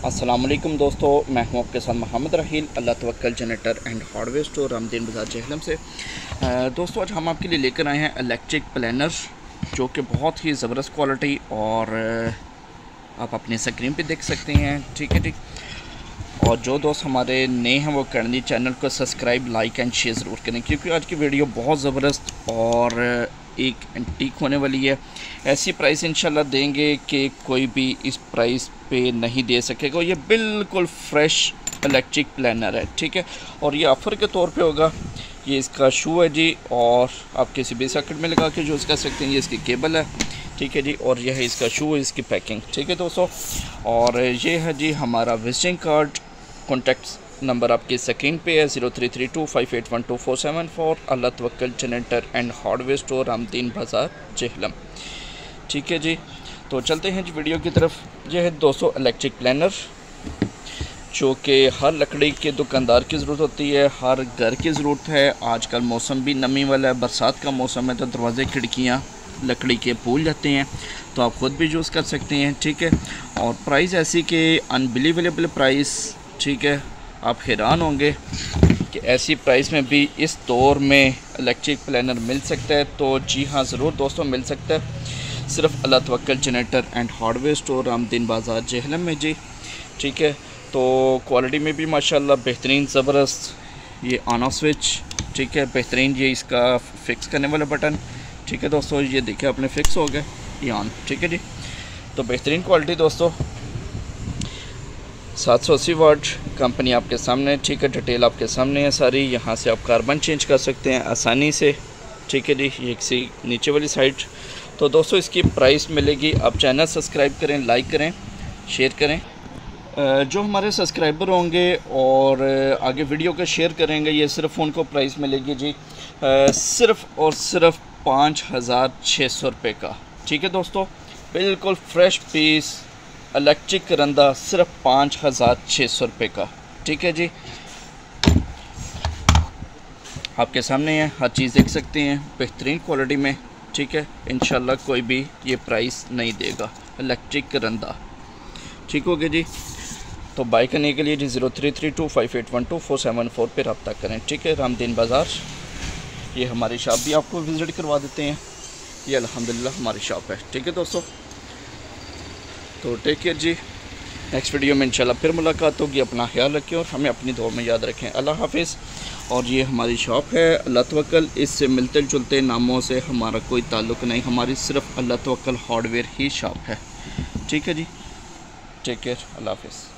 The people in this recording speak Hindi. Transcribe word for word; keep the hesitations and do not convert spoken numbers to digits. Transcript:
अस्सलाम वालेकुम दोस्तों, मैं हूं आपके साथ Mohammad Raheel, Allah Tawakkal generator and hardware store, Ramdeen Bazaar Jhelum से। दोस्तों आज हम आपके लिए लेकर आए हैं इलेक्ट्रिक प्लानर, जो कि बहुत ही ज़बरदस्त क्वालिटी और आप अपनी स्क्रीन पे देख सकते हैं। ठीक है ठीक। और जो दोस्त हमारे नए हैं वो करनी चैनल को सब्सक्राइब, लाइक एंड शेयर ज़रूर करें, क्योंकि आज की वीडियो बहुत ज़बरदस्त और एक एंटीक होने वाली है। ऐसी प्राइस इंशाल्लाह देंगे कि कोई भी इस प्राइस पे नहीं दे सकेगा। ये बिल्कुल फ्रेश इलेक्ट्रिक प्लानर है। ठीक है। और ये ऑफ़र के तौर पे होगा। ये इसका शू है जी, और आप किसी भी सॉकेट में लगा के यूज़ कर सकते हैं। ये इसकी केबल है। ठीक है जी। और यह है इसका शू, है इसकी पैकिंग। ठीक है दोस्तों। और ये है जी हमारा विजिटिंग कार्ड। कॉन्टैक्ट नंबर आपकी स्क्रीन पे है, zero three three two five eight one two four seven four, Allah Tawakkal generator and hardware store, Ramdeen Bazaar Jhelum. ठीक है जी। तो चलते हैं जी वीडियो की तरफ। यह है दोस्तों इलेक्ट्रिक प्लानर, जो कि हर लकड़ी के दुकानदार की ज़रूरत होती है, हर घर की ज़रूरत है। आजकल मौसम भी नमी वाला है, बरसात का मौसम है, तो दरवाज़े खिड़कियाँ लकड़ी के फूल जाते हैं, तो आप ख़ुद भी यूज़ कर सकते हैं। ठीक है। और प्राइस ऐसी कि अनबिलीवेबल प्राइस। ठीक है। आप हैरान होंगे कि ऐसी प्राइस में भी इस दौर में इलेक्ट्रिक प्लानर मिल सकता है। तो जी हाँ, ज़रूर दोस्तों मिल सकता है, सिर्फ Allah Tawakkal generator and hardware store, Ramdeen Bazaar Jhelum में जी। ठीक है। तो क्वालिटी में भी माशाल्लाह बेहतरीन ज़बरदस्त। ये ऑन ऑफ स्विच। ठीक है। बेहतरीन ये इसका फिक्स करने वाला बटन। ठीक है दोस्तों, ये देखिए आपने फिक्स हो गया, ये ऑन। ठीक है जी। तो बेहतरीन क्वालिटी दोस्तों, सात सौ अस्सी वाट कंपनी आपके सामने। ठीक है। डिटेल आपके सामने है सारी। यहाँ से आप कार्बन चेंज कर सकते हैं आसानी से। ठीक है जी। ये किसी नीचे वाली साइड। तो दोस्तों इसकी प्राइस मिलेगी, आप चैनल सब्सक्राइब करें, लाइक करें, शेयर करें। जो हमारे सब्सक्राइबर होंगे और आगे वीडियो को शेयर करेंगे, ये सिर्फ उनको प्राइस मिलेगी जी सिर्फ़ और सिर्फ पाँच हज़ार छः सौ रुपये का। ठीक है दोस्तों, बिल्कुल फ्रेश पीस इलेक्ट्रिक करंदा, सिर्फ पाँच हज़ार छः सौ रुपये का। ठीक है जी। आपके सामने है, हर चीज़ देख सकते हैं बेहतरीन क्वालिटी में। ठीक है। इंशाल्लाह कोई भी ये प्राइस नहीं देगा, इलेक्ट्रिक करंदा। ठीक हो गया जी। तो बाई करने के लिए जी zero three three two five eight one two four seven four पर रब्ता करें। ठीक है। रामदीन बाज़ार, ये हमारी शॉप भी आपको विज़िट करवा देते हैं। ये अल्हम्दुलिल्लाह हमारी शॉप है। ठीक है दोस्तों। तो टेक केयर जी। नेक्स्ट वीडियो में इंशाल्लाह फिर मुलाकात होगी। अपना ख्याल रखें और हमें अपनी दुआ में याद रखें। अल्लाह हाफिज़। और ये हमारी शॉप है अल्लाह तवक्कल। इससे मिलते जुलते नामों से हमारा कोई ताल्लुक़ नहीं, हमारी सिर्फ अल्लाह तवक्कल हार्डवेयर ही शॉप है। ठीक है जी। Take care. अल्लाह हाफिज़।